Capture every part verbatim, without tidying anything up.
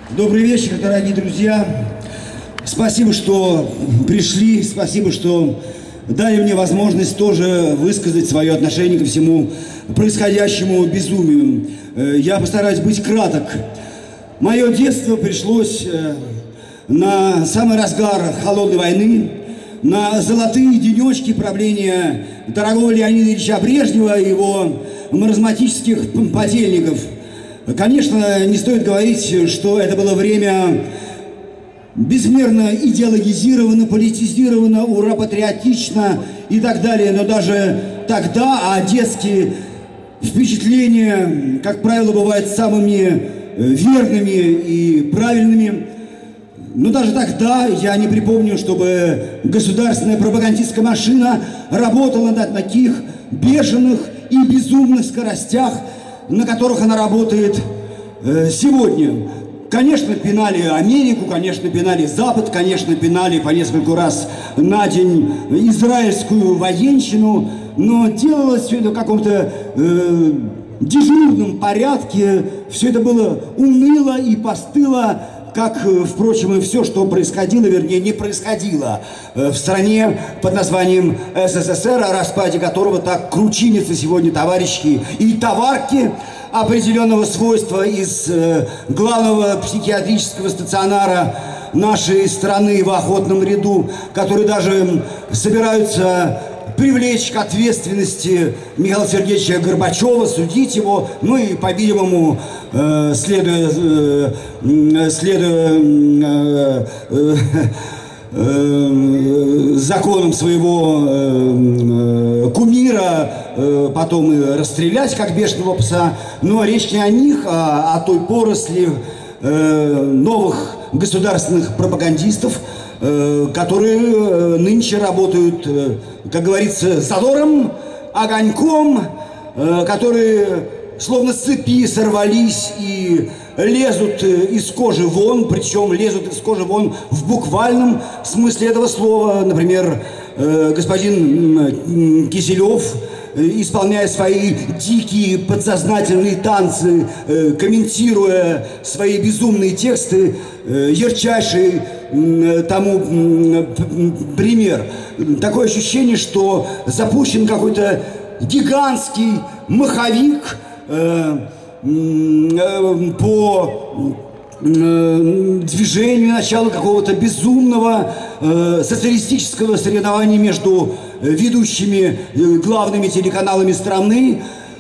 Добрый вечер, дорогие друзья. Спасибо, что пришли, спасибо, что дали мне возможность тоже высказать свое отношение ко всему происходящему безумию. Я постараюсь быть краток. Мое детство пришлось на самый разгар холодной войны, на золотые денечки правления дорогого Леонида Ильича Брежнева и его маразматических подельников. Конечно, не стоит говорить, что это было время безмерно идеологизировано, политизировано, ура-патриотично и так далее. Но даже тогда, а детские впечатления, как правило, бывают самыми верными и правильными. Но даже тогда я не припомню, чтобы государственная пропагандистская машина работала на таких бешеных и безумных скоростях, на которых она работает э, сегодня. Конечно, пинали Америку, конечно, пинали Запад, конечно, пинали по нескольку раз на день израильскую военщину, но делалось все это в каком-то э, дежурном порядке, все это было уныло и постыло, как, впрочем, и все, что происходило, вернее, не происходило в стране под названием СССР, о распаде которого так кручинятся сегодня товарищи и товарки определенного свойства из главного психиатрического стационара нашей страны в охотном ряду, которые даже собираются привлечь к ответственности Михаила Сергеевича Горбачева, судить его, ну и, по-видимому, э, следуя, э, следуя э, э, э, законам своего э, кумира, э, потом и расстрелять, как бешеного пса. Но речь не о них, а о той поросли э, новых государственных пропагандистов, которые нынче работают, как говорится, задором, огоньком, которые словно с цепи сорвались и лезут из кожи вон, причем лезут из кожи вон в буквальном смысле этого слова. Например, господин Киселев, исполняя свои дикие подсознательные танцы, комментируя свои безумные тексты, ярчайший тому пример. Такое ощущение, что запущен какой-то гигантский маховик э, э, по э, движению начала какого-то безумного э, социалистического соревнования между ведущими э, главными телеканалами страны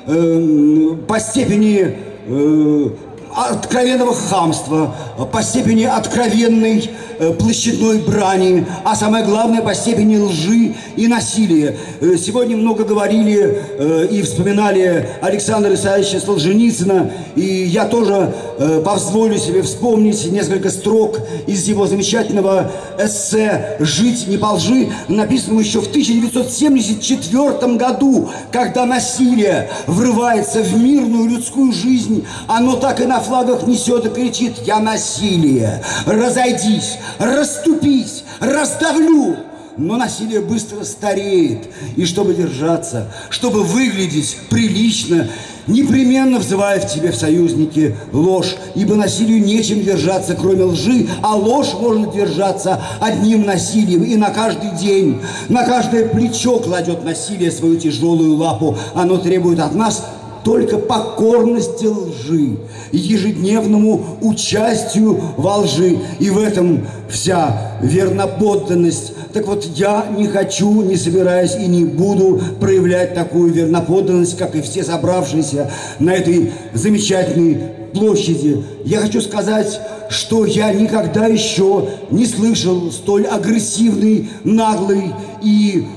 э, по степени э, откровенного хамства, по степени откровенной э, площадной брани, а самое главное, по степени лжи и насилия. Э, сегодня много говорили э, и вспоминали Александра Исаевича Солженицына, и я тоже э, позволю себе вспомнить несколько строк из его замечательного эссе «Жить не по лжи», написанного еще в тысяча девятьсот семьдесят четвёртом году, когда насилие врывается в мирную людскую жизнь, оно так и на флагах несет и кричит: «Я насилие! Разойдись! Расступись! Раздавлю!» Но насилие быстро стареет, и чтобы держаться, чтобы выглядеть прилично, непременно взывает в тебе в союзники ложь, ибо насилию нечем держаться, кроме лжи, а ложь может держаться одним насилием, и на каждый день, на каждое плечо кладет насилие свою тяжелую лапу. Оно требует от нас только покорности лжи, ежедневному участию во лжи. И в этом вся верноподданность. Так вот, я не хочу, не собираюсь и не буду проявлять такую верноподданность, как и все собравшиеся на этой замечательной площади. Я хочу сказать, что я никогда еще не слышал столь агрессивной, наглой и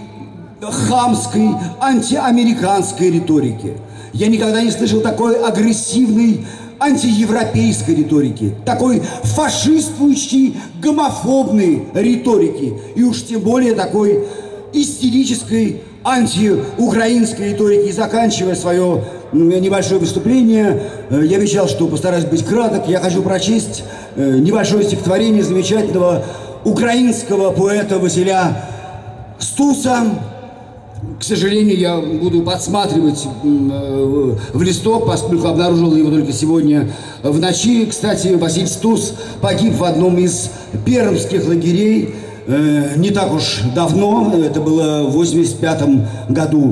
хамской антиамериканской риторики. Я никогда не слышал такой агрессивной антиевропейской риторики, такой фашистующей, гомофобной риторики, и уж тем более такой истерической антиукраинской риторики. И заканчивая свое небольшое выступление, я обещал, что постараюсь быть краток. Я хочу прочесть небольшое стихотворение замечательного украинского поэта Василя Стуса, К сожалению, я буду подсматривать в листок, поскольку обнаружил его только сегодня в ночи. Кстати, Василий Стус погиб в одном из пермских лагерей не так уж давно, это было в восемьдесят пятом году.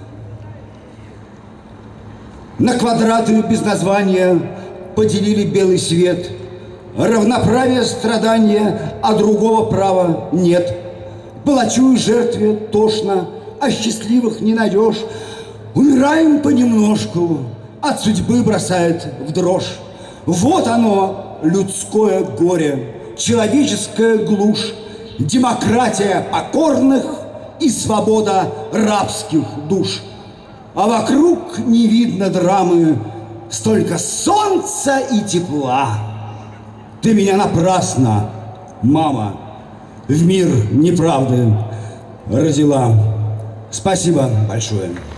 На квадраты без названия поделили белый свет. Равноправие, страдания, а другого права нет. Палачу и жертве тошно, а счастливых не найдешь. Умираем понемножку, от судьбы бросает в дрожь. Вот оно, людское горе, человеческая глушь, демократия покорных и свобода рабских душ. А вокруг не видно драмы, столько солнца и тепла. Ты меня напрасно, мама, в мир неправды родила. Спасибо большое.